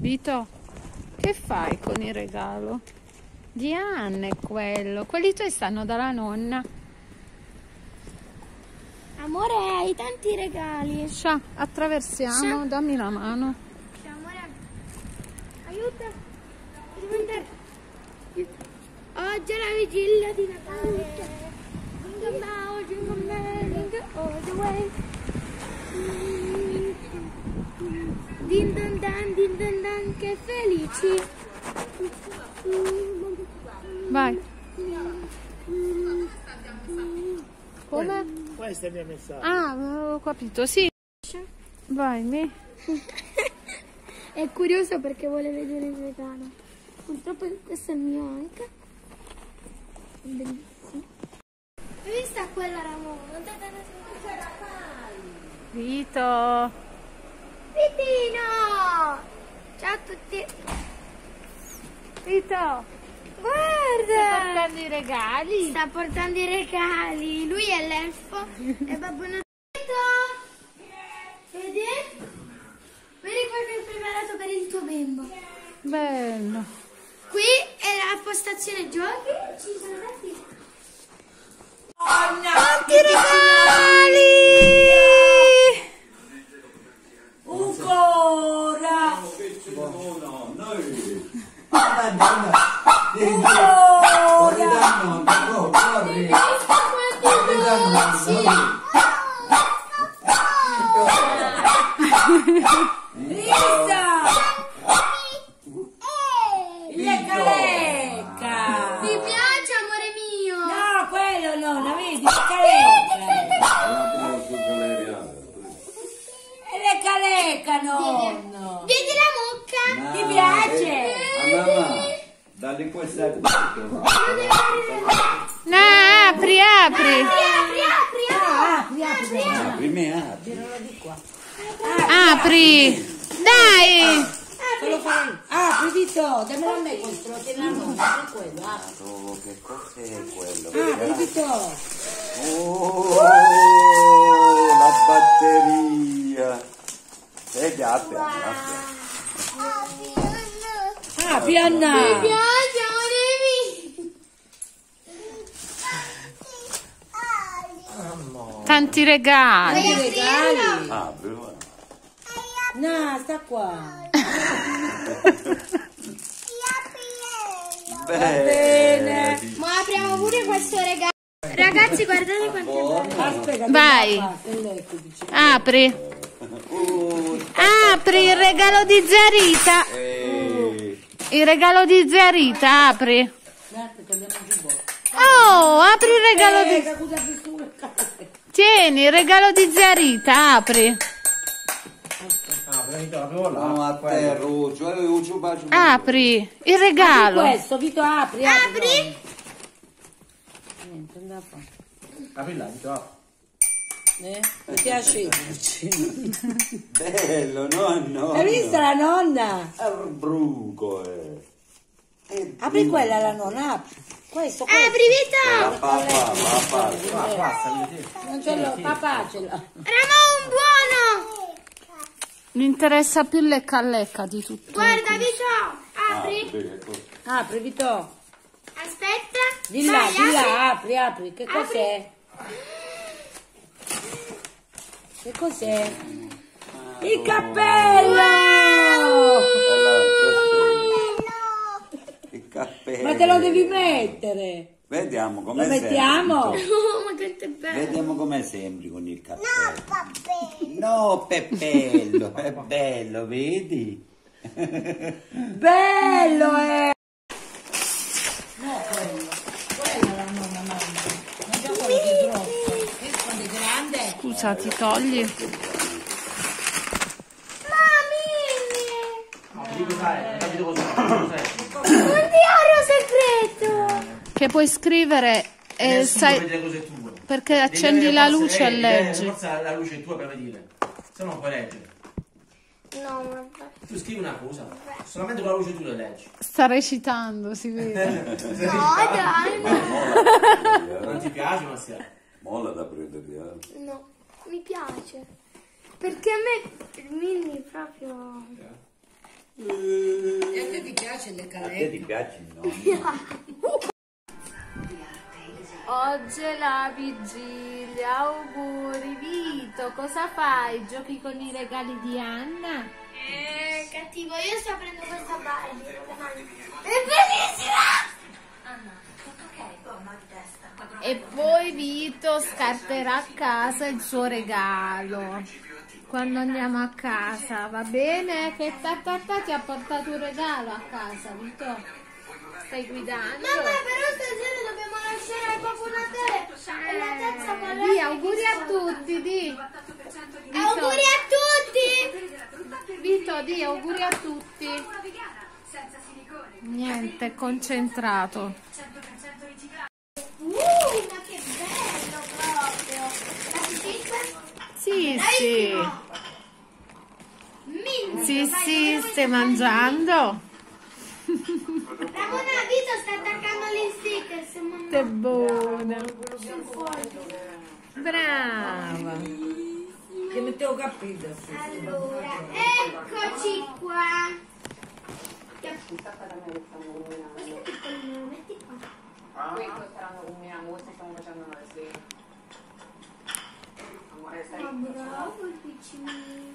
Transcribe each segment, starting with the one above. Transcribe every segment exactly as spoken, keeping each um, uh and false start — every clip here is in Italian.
Vito, che fai con il regalo? Di Anne quello. Quelli tuoi stanno dalla nonna. Amore, hai tanti regali. Scia, attraversiamo, Scia. dammi la mano. Scia, amore, aiuta. Devo andare. Oggi è la vigilia di Natale. Jingle bell, jingle bell, jingle all the way. Din dan dan, din dan dan, che felici. Vai. Come? Questo è il mio messaggio. Ah, ho capito, sì. Vai, mi. È curioso perché vuole vedere il regalo. Purtroppo questo è il mio anche. Bellissimo. Hai visto quella Ramona? Vito. Vitino! Ciao a tutti. Vito. Guarda! Sta portando i regali. Sta portando i regali. Lui è l'elfo e Babbo Natale. Vedi? Vedi quello che hai preparato per il tuo bimbo. Bello. Qui è la postazione giochi. Ci sono tanti. Tanti regali! Ancora! Lisa! Lecca lecca! Ti piace, amore mio? No, quello no, la vedi? Lecca lecca! Lecca lecca, nonno! Vedi la mucca? Ti piace? Mamma, dagli questa No, apri, apri. Apri, apri, apri. Ah, apri, apri, apri. prima apri. Tiralo di qua. Apri. Dai. Solo fare... Apri, Vito, dammelo a me questo, lo tieni a noi, è quello, apri. Oh, che cos'è quello? Apri, Vito. Oh, la batteria. Vedi, apri, apri. Apri, Anna. Mi piace, amore mio. Tanti regali. Che regali. Apri, guarda. No, sta qua. Bene. Ma apriamo pure questo regalo. Ragazzi, guardate quanto è bello. Aspetta, Vai. ecco, dice. Apri. Uh, Apri il regalo di Zarita. eh, Il regalo di Zarita, apri. Guarda, togliamo giù un Oh, apri il regalo di... po'. Cosa più su? Tieni, il regalo di Zarita, apri. Ah, prendito la prova no, a te, Ruggio. Eh, Ruggio, bacio. Apri il Apri regalo. questo, Vito, apri, apri. Apri. Niente, andava a fare. Apri là, Vito, apri. Eh? Mi piace. Bello, nonno. Hai visto la nonna? È un bruco, eh. È Apri bruco. quella la nonna, apri. Questo, questo. Apri, La Vito. papà, papà. Ah, basta, vedete. Non ce l'ho, papà ce l'ha. Ramon, buono. Mi interessa più lecca lecca di tutto. Guarda, Vito. Apri. Apri, ecco. Apri, Vito. Aspetta. Di là, Vai, di apri. là, apri, apri. Che cos'è? Che cos'è? Il cappello! Il cappello. Ma te lo devi mettere. Vediamo come Lo mettiamo? Oh, ma quanto è bello. Vediamo come sembri con il cappello. No, Peppello, è bello, vedi? Bello è! No, quello. Quella la nonna mangia. Mangia quello che è grosso. Che quando è grande? Scusa, ti togli? No, dico sai, non capito cos'è. Cos'è? Un diario segreto. Che puoi scrivere e Nessuno sai... vede cose tue. Perché Devi accendi avere la forza- luce e eh, devi avere leggi. forza la luce è tua per vedere. Se no non puoi leggere. No, vabbè. Tu scrivi una cosa, solamente con la luce tu la leggi. Sta recitando, si vede. No, dai, no. Non ti piace, ma sia. Molla da prendere, eh. No, mi piace. Perché a me il mini proprio... E a te ti piace le A te ti calette? piace il nonno? Oggi è la vigilia, auguri Vito, cosa fai? Giochi con i regali di Anna? Eh, cattivo, io sto prendendo questa Barbie con le mani. È bellissima! E poi Vito scarterà a casa il suo regalo quando andiamo a casa, va bene? Che tatata ti ha portato un regalo a casa, Vito? Stai guidando? Mamma, però stasera dobbiamo lasciare proprio Natale. E la terza parola. Di auguri a tutti, di. Auguri a tutti! Vito, di auguri a tutti. Niente, concentrato. Uh, ma che bello proprio! La pizza? Sì, sì. Minchia, Sì, vai, sì, dove vuoi stai che mangiando? Ramona, Vito sta attaccando gli sticker. Siamo Che buona. sul fuoco. Brava. Che mettevo capito. Allora, eccoci qua. Che piccolino, metti qua. Qui saranno con mia musica, stiamo facendo una sera. Amore, stai... Oh, bravo il piccinino.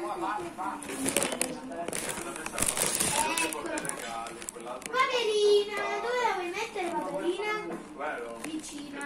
Ecco. Paperina, dove la vuoi mettere, Paperina? Vicino.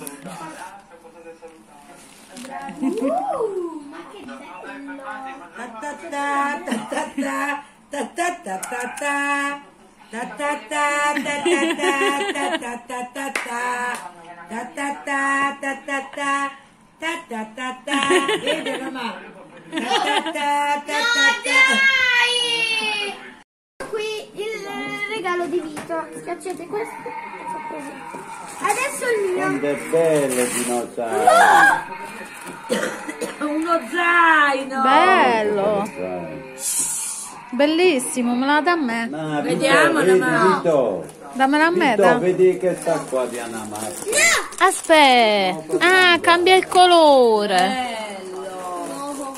Uh, ma che bello! Ta ta ta ta ta ta ta ta ta ta ta. Ta ta ta ta ta ta ta ta ta ta. Ta ta ta ta ta ta. Ta ta ta ta. Vedi mamma? Ta ta ta ta No, ta ta. dai! Qui il regalo di Vito. Schiacciate questo e fa così. Adesso il mio. Quanto è bello dinosauro! Uno zaino. Bello. Dai. Bellissimo, me la dà a me. No, Vediamo, Vito, vedi, no. Vito. Dammela a me, Vito, da. vedi che sta qua di Anna Marta. Aspetta. Ah, cambia il colore. Bello.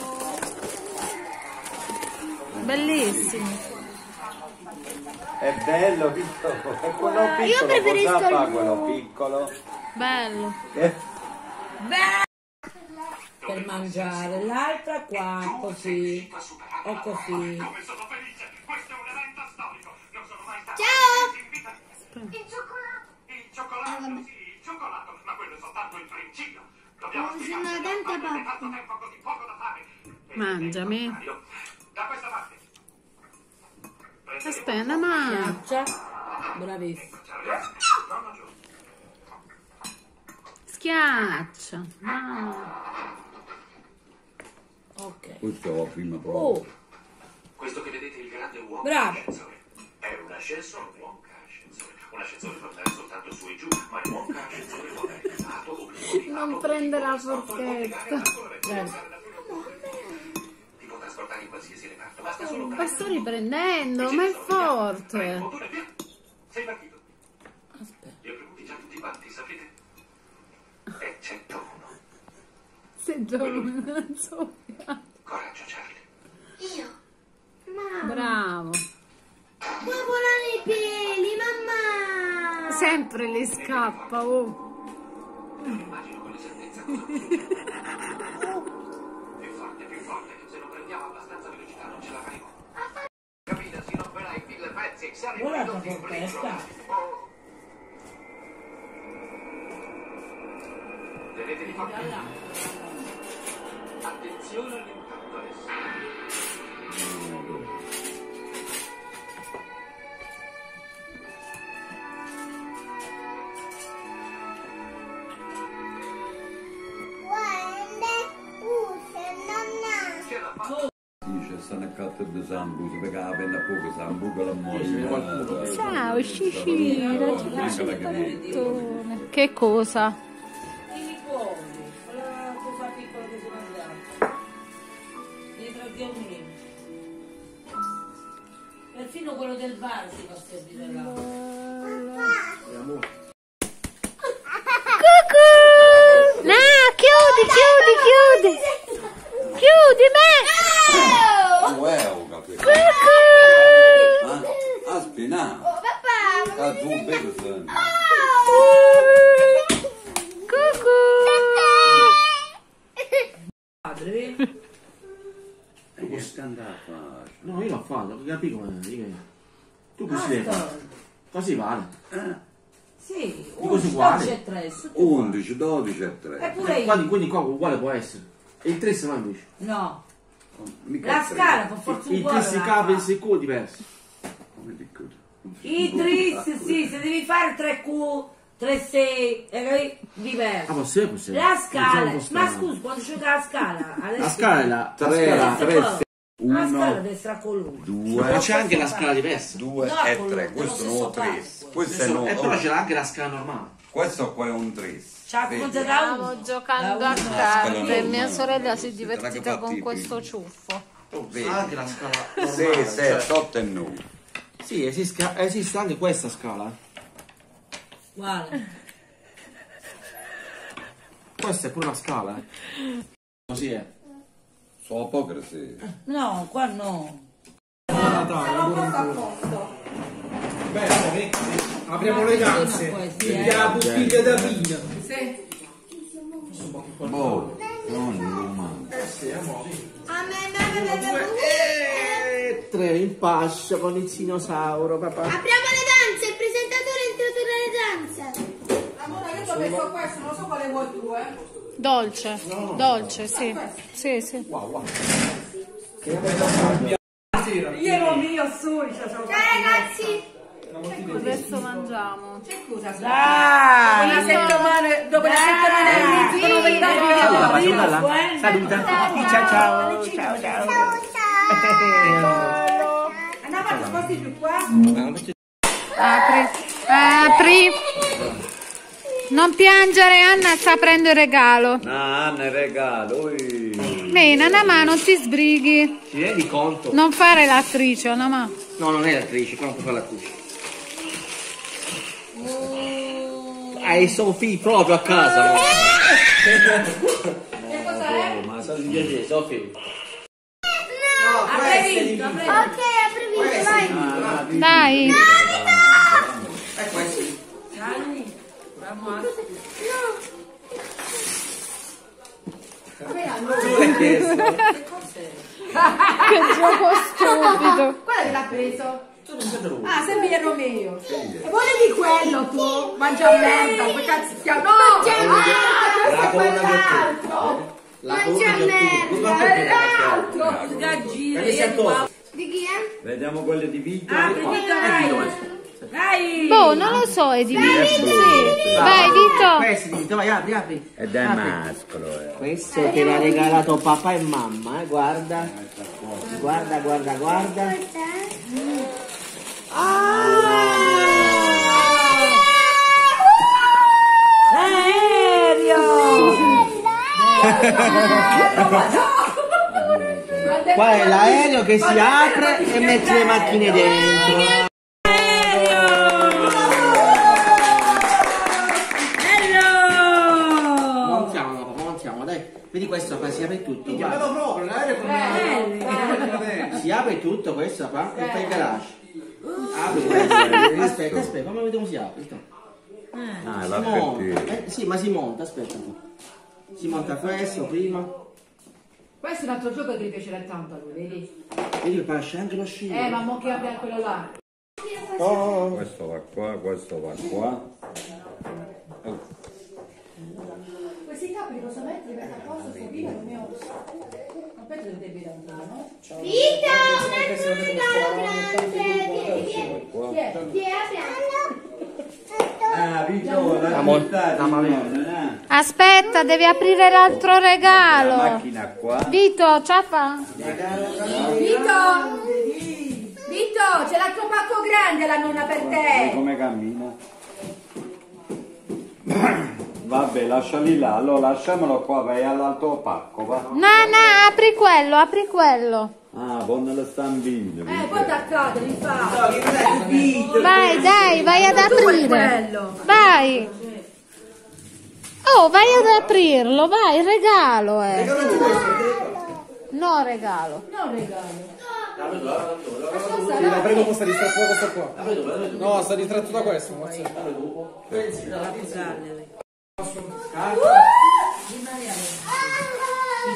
Bellissimo. È bello, Vito. È quello piccolo. Io preferisco cosa fa il quello blu. piccolo? Bello. Eh, Per mangiare. L'altra qua, così. O così. Ciao! Il cioccolato! Il cioccolato, sì, il cioccolato, ma quello è soltanto il principio. Dobbiamo Oh, sono una tanta spiegarci pappa. tanto tempo così poco da fare. Mangiami. Da questa parte. Aspetta, ma. Schiaccia. Bravissimo. Nonno giù. Schiaccia. Ah. Ok. questo ho prima proprio. Oh, Questo che vedete è il grande uomo Bravo. ascensore. È un ascensore, un Wonka ascensore. Un ascensore può andare soltanto su e giù, ma il Wonka ascensore può andare elevato o piccolato. Non prende la forchetta. Ti può trasportare in qualsiasi reparto, basta solo Ma sto riprendendo, ma è forte. motore, via. Sei partito. aspetta. Li ho premuti già tutti quanti, sapete? Eccetto uno. Se gioco non so. Coraggio, Charlie. Io. Mamma. Bravo. Ma volano i peli, mamma! Sempre le scappa, oh. Immagino con esattezza cosa succede. Più forte, più forte. Se non prendiamo abbastanza velocità non ce la faremo. Capita, si romperà in mille pezzi e saremo Guarda ridotti in che briciole. forchetta. Oh. Tenetevi forti. Attenzione all'impatto adesso. Che la fa? Dice, stanno accanto di Sambuco, perché la penna poco Sambuco la muore. Ciao, Scicina, ci piace il panettone. Che cosa? I liquori. La cosa piccola che sono andata. Dietro al ghiomino. Perfino quello del bar si può servire là. Cucù! No, chiudi, chiudi, chiudi! Chiudi me! Wow, capito? Cucù! E che sta andando a fare? No, io l'ho fatto, capi come? Tu così devi fare. Così vale. Eh? Sì, Così undici, uguale. dodici e tre. su- undici, dodici e tre. Eppure io. Quindi, quindi qua uguale può essere. E il tre se va invece. No, Mica la tre. scala per forza Il uguale. tre si la cava fa. e il secco è diverso. Come dico? I tris, sì, se devi fare tre Q, tre sei, è diverso. Ah, possibile, possibile. La Diciamo scala, un po' ma strano. scusa, quando gioca la scala, adesso La scala è la, la Tre, scala. tre, La uno, scala deve essere con lui. due, Ma c'è anche la scala diversa. due No, e con tre. lo Questo stesso non è tre. passo. Questo è E però no. c'è anche la scala normale. Questo qua è un tre. C'ha Vedi? cosa da uno. Stiamo giocando a scala carte. normale. Mia sorella si è Sarà divertita che con fatti questo prima. ciuffo. Oh, Vedi. anche la scala normale. sei, cioè- sette, otto e nove. Sì, esiste, esiste anche questa scala. Guarda. Questa è pure una scala. eh. Così è. Sono poche sì. No, qua no. Bene, apriamo le danze. Questi, eh. La bottiglia da vino. Boh, non l'umano. A me, me, me, me, me. E tre in pascia con il dinosauro, papà. Apriamo le danze, il presentatore introdurre le danze. Amore, io ti ho messo questo, non so quale vuoi tu, eh. Dolce, dolce, sì. Sì, sì. Io ero mio su, cioè, Ciao ragazzi. Adesso mangiamo. Dai! Una settimana, dopo una settimana di sono vent'anni che Saluta, avevo saluta, vivo, eh. saluta. Ciao, ciao, ciao, ciao. Andiamo a sposti più qua. Apri. Apri. Non piangere, Anna sta aprendo il regalo. No, Anna, regalo. ui. Bene, Anna, non ti sbrighi. Ti rendi conto? Non fare l'attrice, Anna. No, non è l'attrice, qua non può fare l'attrice. Hai Sofì proprio a casa. No? Che cos'è? Ma sono di piacere, Sofì. Ha previsto, ha previsto. Ok, apri vai. Dai. E questo. Tu l'hai chiesto. Che gioco stupido. Qual è che l'ha preso? Tu non sei venuto. Ah, sempre il Romeo. E vuole di quello tu? Mangia merda, che cazzo stiamo? No! Ah, questo è quell'altro! La Mangia corona di merda. ottobre. È l'altro! Gaggino, Vedi se attorno. Di chi è? Vediamo quelle di Vito. Apri, Vito, vai! Vai! Boh, non lo so, è di Vito. Sì. Vai, Vito. Questo, Vito, vai, apri, apri. Ed è mascolo, eh. Questo te l'ha regalato papà e mamma, eh, guarda. Guarda, guarda, guarda. Qua è l'aereo che si apre e mette le macchine dentro. Montiamo, papà, montiamo, dai. Vedi questo qua, si apre tutto. Guarda. proprio, l'aereo con Si apre tutto questo qua e fai il garage. Apri questo. Aspetta, aspetta, fammi vedere come si apre. Ah, Si va monta. per Eh, sì, ma si monta, aspetta. Si monta questo prima. Questo è un altro gioco che gli piacerà tanto a lui, vedi? Vedi che c'è anche lo sci. Eh, ma mo che apre quello là. Questo va qua, questo va qua. Oh. Questi capi cosa mettere per a posto sto vino non ne ho. Non penso che devi dare, no? Vita, un altro regalo grande. Vieni, vieni. Qua. Vieni, apriamo. Ah, Vito, la montata. Aspetta, devi aprire l'altro La regalo. macchina qua. Vito, ciapa. Vito! Vito, c'è l'altro pacco grande la nonna per Vedi te! come cammina. Vabbè, lasciali là, allora lasciamolo qua, vai all'altro pacco, va. No, no, apri quello, apri quello. Ah, con lo stampino. Eh, poi attaccate, li fa! Vai, dai, vai ad aprire. Quello! Vai. Oh, vai ad aprirlo, vai, il regalo è. No, regalo. Non regalo! La prendo con sta distratto da questo qua. No, sta distratto da questo.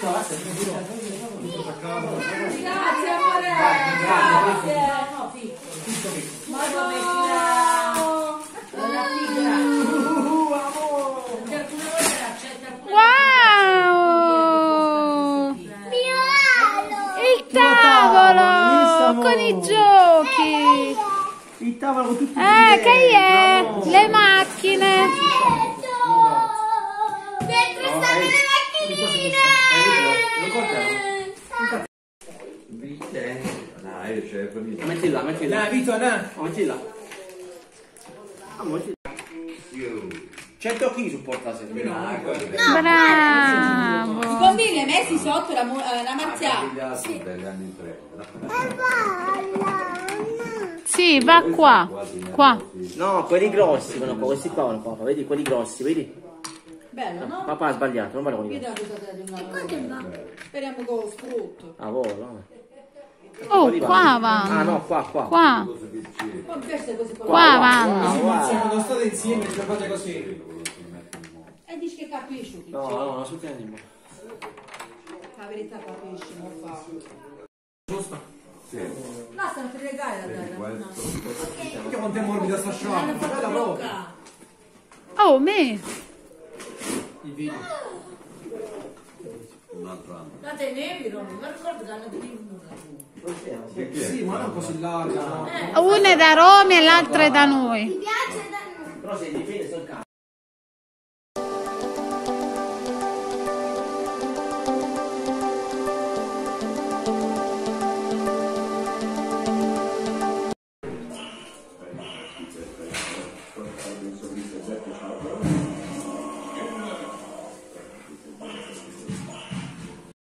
Grazie amore. Grazie. Wow! Il tavolo con i giochi. Il tavolo con tutti i Eh, che è? Le macchine. Dentro stanno le macchinine. Dai, c'è per me. Metti là, metti là. Dai, Vito, dai. Metti là. Ah, metti là. cento chili supporta sempre. Bravo. I bambini messi sotto la, mu- eh, la marziale. Sì. Dagli anni tre. Sì, va qua. Qua. No, quelli grossi, vanno qua, questi qua vanno qua, vedi quelli grossi, vedi? Bello, no? Papà ha sbagliato, non vale con i grossi. Speriamo che lo sfrutto. Ah, volo. Oh, qua Ah, vanno. no, qua, qua. Qua. Ma queste cose qua. Qua vanno. Quando state insieme giocate così. E dici che capisci. No, no, non sul piano. La verità capisci, non fa. Giusto? Sì. No, stanno per legare la terra. No. Che quanto è morbida sta sciarpa? Guarda proprio. Oh, me. Il video. Un altro anno. La tenevi, non mi ricordo che hanno tenuto. Sì, ma non così larga, no? Una è da Roma e l'altra è da noi. Mi piace da Però se dipende sul campo.